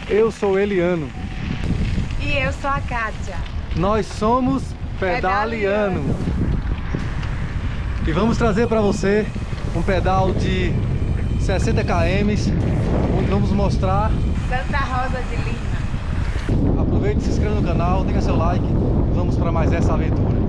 Eu sou o Eliano. E eu sou a Kátia. Nós somos Pedaliano. E vamos trazer para você um pedal de 60 km, onde vamos mostrar Santa Rosa de Lima. Aproveite, se inscreva no canal, deixa seu like. Vamos para mais essa aventura.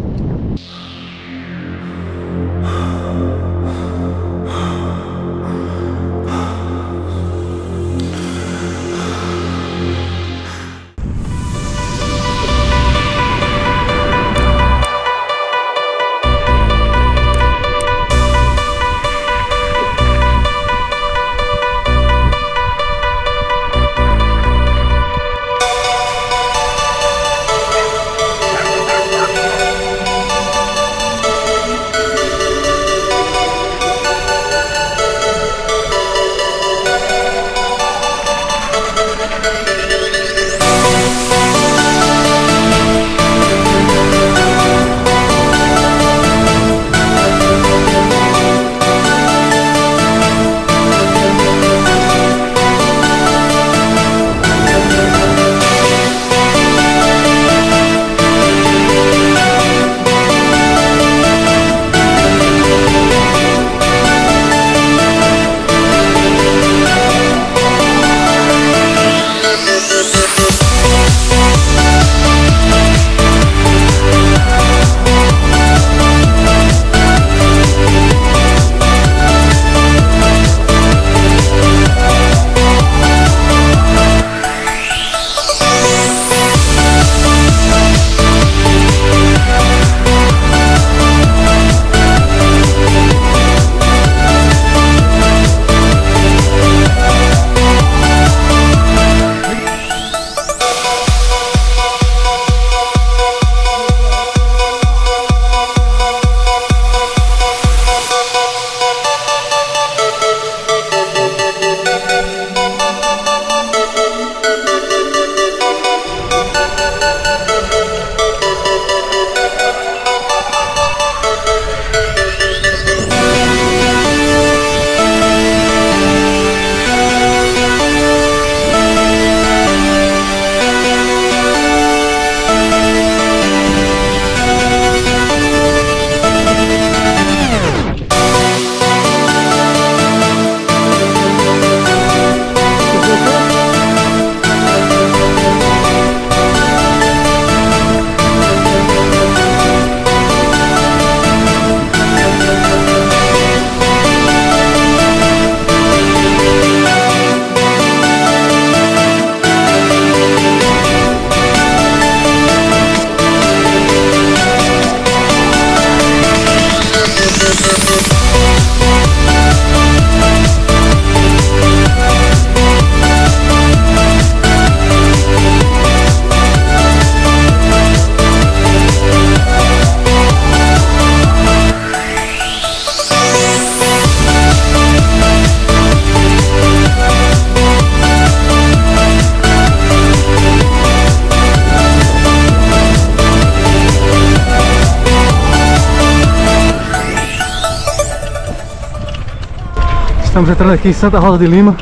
Estamos entrando aqui em Santa Rosa de Lima.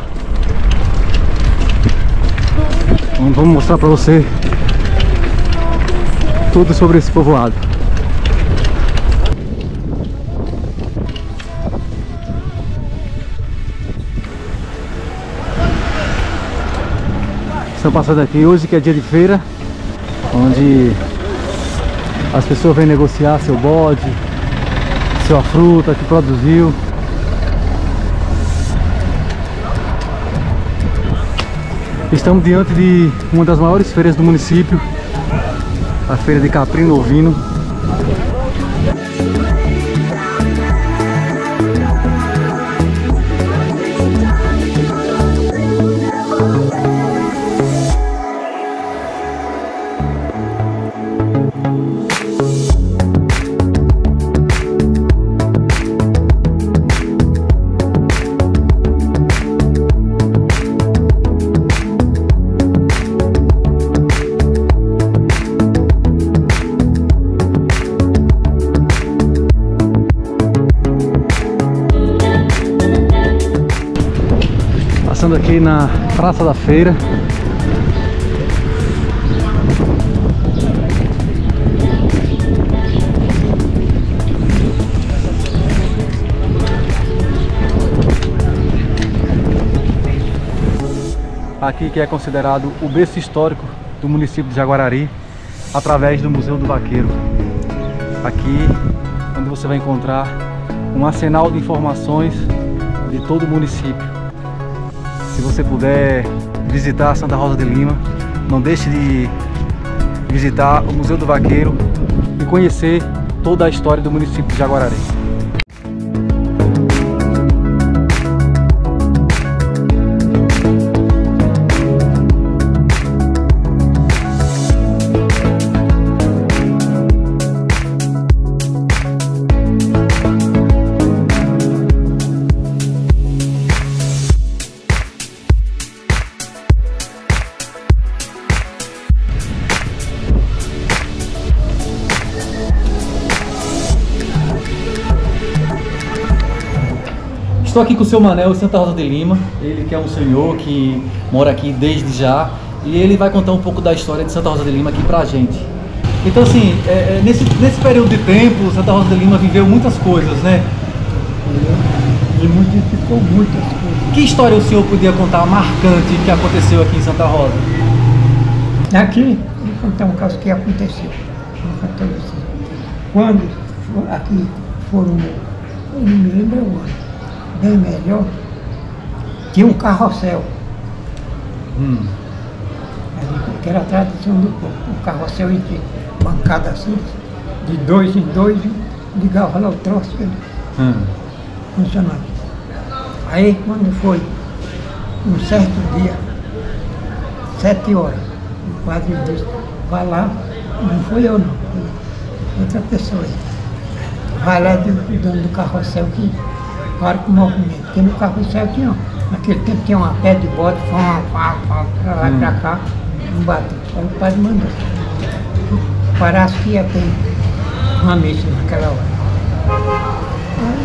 Vamos mostrar para você tudo sobre esse povoado. Estamos passando aqui hoje, que é dia de feira, onde as pessoas vêm negociar seu bode, sua fruta que produziu. Estamos diante de uma das maiores feiras do município, a feira de Caprino Ovino. Passando aqui na Praça da Feira, aqui que é considerado o berço histórico do município de Jaguarari, através do Museu do Vaqueiro. Aqui onde você vai encontrar um arsenal de informações de todo o município. Se você puder visitar Santa Rosa de Lima, não deixe de visitar o Museu do Vaqueiro e conhecer toda a história do município de Jaguarari. Estou aqui com o seu Manel, Santa Rosa de Lima, ele que é um senhor que mora aqui desde já, e ele vai contar um pouco da história de Santa Rosa de Lima aqui pra gente. Então assim, nesse período de tempo, Santa Rosa de Lima viveu muitas coisas, né? E modificou muitas coisas. Que história o senhor podia contar marcante que aconteceu aqui em Santa Rosa? Aqui, vou contar um caso que aconteceu. Quando aqui foram, eu não me lembro o ano, bem melhor, tinha um carrossel. Que era a tradição do povo. Um carrossel em bancada assim, de 2 em 2, ligava lá o troço, ele funcionava. Aí quando foi um certo dia, 7 horas, o padre disse, vai lá, não fui eu não, foi outra pessoa aí. Vai lá do dono do carrossel que para com o movimento, porque no carrossel tinha, naquele tempo tinha uma pé de bode, pra lá e pra cá, não bateu. Aí o padre mandou. Parasse que ia ter uma missa naquela hora. Aí,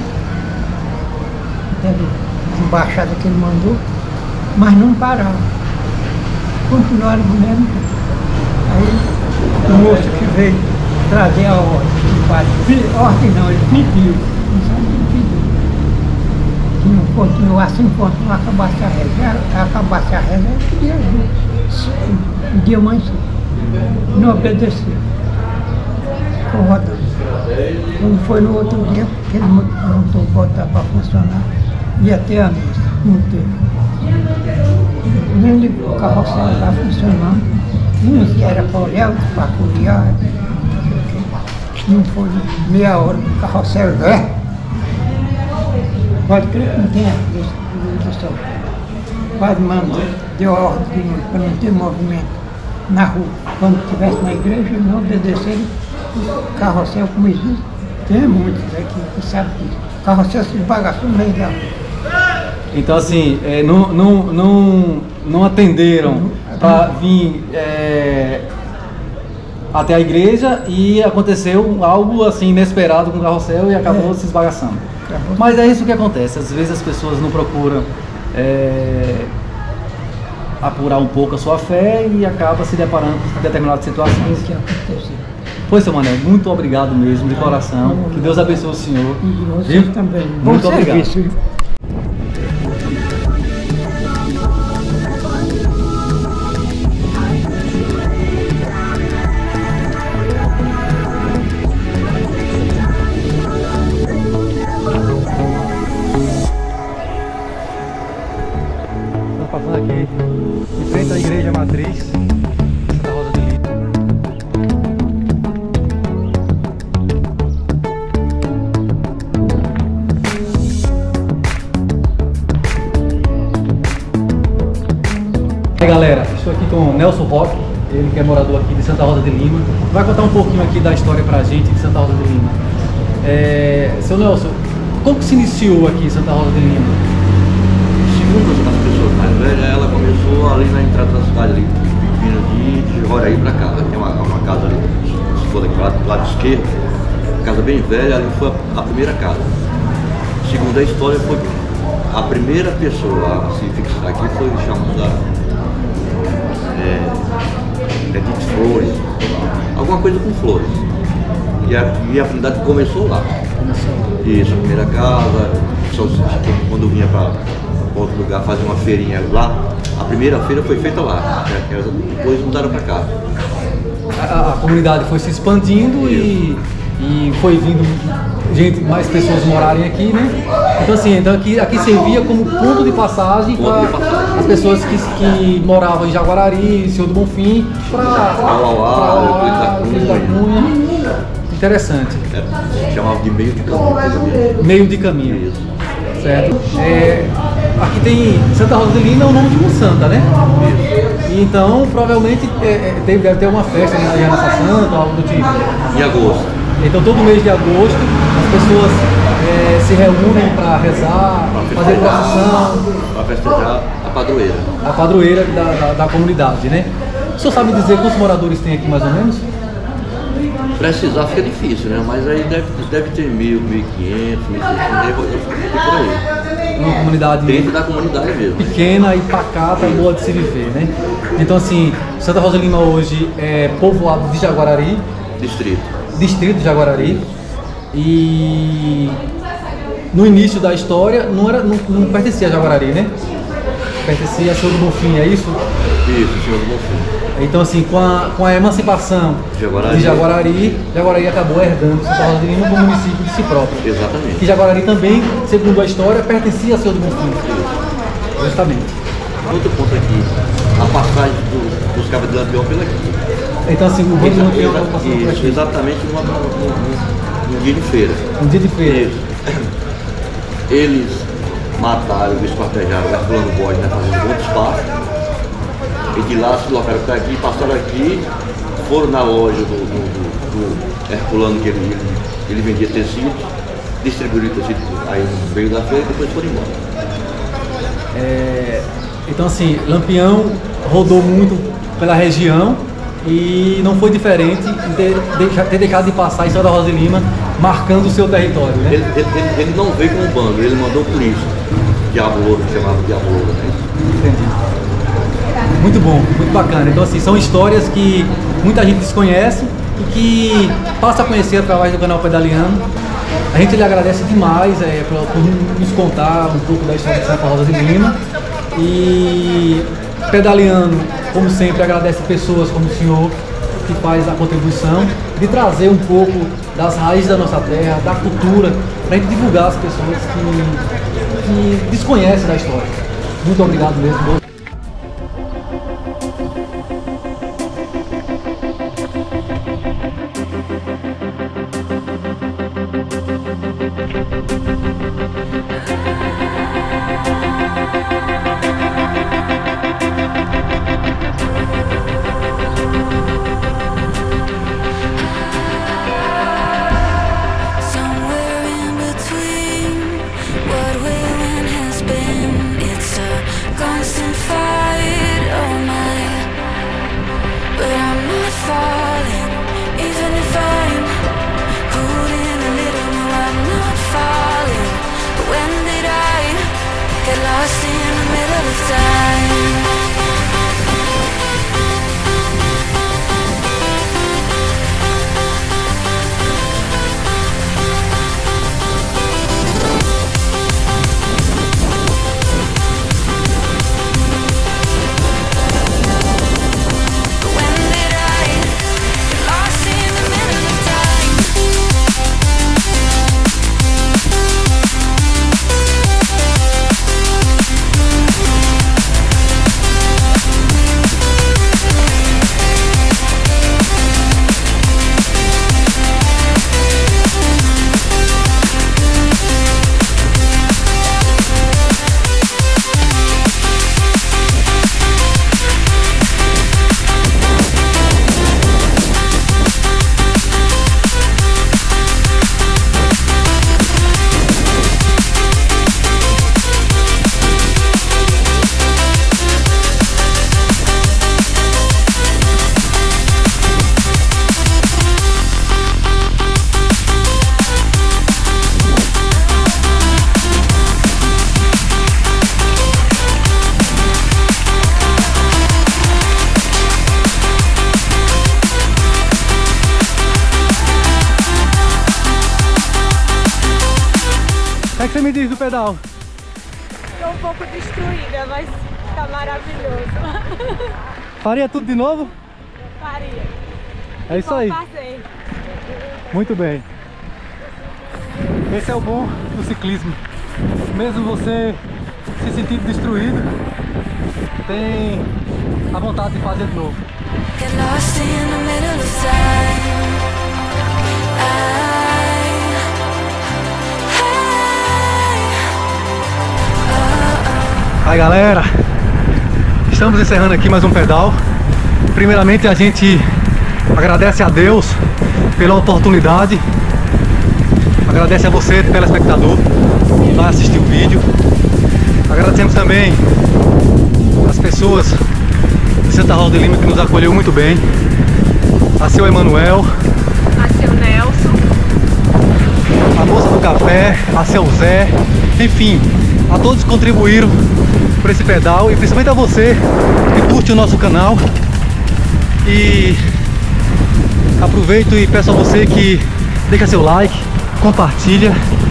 teve embaixada que ele mandou, mas não parava. Continuaram do mesmo jeito. Aí o moço que veio trazer a ordem, o padre, ordem não, ele pediu, não sabe o que pediu. Se não continuasse enquanto não acabasse a reza, ele pedia ajuda. Pedia mãe sua. Não obedeceu. Ficou rodando. Quando foi no outro dia, que ele montou botar para funcionar, ia ter a missa, não teve. Nem o carrossel estava funcionando, uns era para olhar, outros para curiar, não foi meia hora, o carrossel pode crer que não tem a sol. O padre mandou, deu a ordem para não ter movimento na rua. Quando estivesse na igreja, não obedeceram o carrossel como existe. Tem muitos aqui que sabem disso. O carrossel se esbagaçou no meio da rua. Então assim, não atenderam para vir até a igreja e aconteceu algo assim inesperado com o carrossel e acabou se esbagaçando. Mas é isso que acontece, às vezes as pessoas não procuram apurar um pouco a sua fé e acaba se deparando com determinadas situações. Isso que aconteceu. Pois, seu Manel, muito obrigado mesmo, de coração. Que Deus abençoe o senhor. E vocês também. Muito obrigado. Serviço. Estamos passando aqui em frente à igreja matriz Santa Rosa de Lima. E aí, galera, estou aqui com o Nelson Roque, ele que é morador aqui de Santa Rosa de Lima. Vai contar um pouquinho aqui da história pra gente de Santa Rosa de Lima. Seu Nelson, como que se iniciou aqui em Santa Rosa de Lima? Segundo as pessoas mais velhas, ela começou ali na entrada da cidade, ali, vindo de Jaguarari para cá. Tem uma casa ali, se for daqui do lado esquerdo, casa bem velha, ali foi a primeira casa. Segundo a história, foi a primeira pessoa a se fixar aqui foi chamada Edith Flores, alguma coisa com flores. E a minha comunidade começou lá. Isso, a primeira casa, quando vinha para outro lugar, fazer uma feirinha lá. A primeira feira foi feita lá, né? Depois mudaram para cá. A comunidade foi se expandindo e foi vindo mais pessoas morarem aqui, né? Então assim, aqui servia como ponto de passagem para as pessoas que moravam em Jaguarari, Senhor do Bonfim, para Euclides da Cunha. Interessante. Chamava de meio de caminho. Meio de caminho. Isso. Certo. Aqui tem Santa Rosa de Lima, é o nome de uma santa, né? E então provavelmente deve ter uma festa de Nessa Santa, algo do tipo. Em agosto. Então todo mês de agosto as pessoas se reúnem para rezar, fazer procissão. Para festejar a padroeira. A padroeira da comunidade, né? O senhor sabe dizer quantos moradores tem aqui mais ou menos? Precisar fica difícil, né? Mas aí deve ter 1.000, 1.500, 1.600, por aí. Uma comunidade dentro da comunidade mesmo. Pequena e pacata, boa de se viver, né? Então assim, Santa Rosa de Lima hoje é povoado de Jaguarari. Distrito de Jaguarari. E no início da história não pertencia a Jaguarari, né? Pertencia a Senhor do Bonfim, é isso? Isso, Senhor do Bonfim. Então assim, com a emancipação de Jaguarari acabou herdando Santa Rosa de Lima como município de si próprio. Exatamente. Que Jaguarari também, segundo a história, pertencia a Senhor do Bonfim. Justamente. Outro ponto aqui, a passagem dos cabos de Lampião pela aqui. Então assim, o bando de Lampião está passando por aqui. Exatamente num dia de feira. Um dia de feira. Isso. Eles mataram, esquartejaram o Herculano Borges, né, fazendo muito espaço. E de lá se deslocaram para aqui, passaram aqui, foram na loja do Herculano, que ele vendia tecido, distribuíram tecido aí no meio da feira e depois foram embora. Então assim, Lampião rodou muito pela região e não foi diferente de ter deixado de passar em Santa Rosa de Lima, marcando o seu território, né? Ele não veio como bando, ele mandou por isso. Diabo Louro, que chamava Diabo Louro, né? Entendi. Muito bom, muito bacana. Então assim, são histórias que muita gente desconhece e que passa a conhecer através do canal Pedaleando. A gente lhe agradece demais por nos contar um pouco da história de Santa Rosa de Lima. E Pedaleando, como sempre, agradece pessoas como o senhor que faz a contribuição de trazer um pouco das raízes da nossa terra, da cultura, para a gente divulgar as pessoas que desconhecem da história. Muito obrigado mesmo. O que você me diz do pedal? Tô um pouco destruída, mas tá maravilhoso. Faria tudo de novo? Faria. É isso aí. Passei. Muito bem. Esse é o bom do ciclismo. Mesmo você se sentindo destruído, tem a vontade de fazer de novo. Aí galera, estamos encerrando aqui mais um pedal. Primeiramente a gente agradece a Deus pela oportunidade. Agradece a você, telespectador, que vai assistir o vídeo. Agradecemos também as pessoas de Santa Rosa de Lima que nos acolheu muito bem. A seu Emanuel, A seu Nelson. a moça do café, a seu Zé, enfim, a todos que contribuíram por esse pedal e principalmente a você que curte o nosso canal. E aproveito e peço a você que deixa seu like, compartilha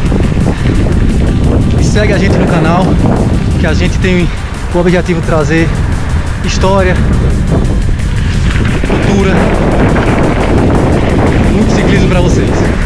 e segue a gente no canal, que a gente tem o objetivo de trazer história, cultura, muito ciclismo para vocês.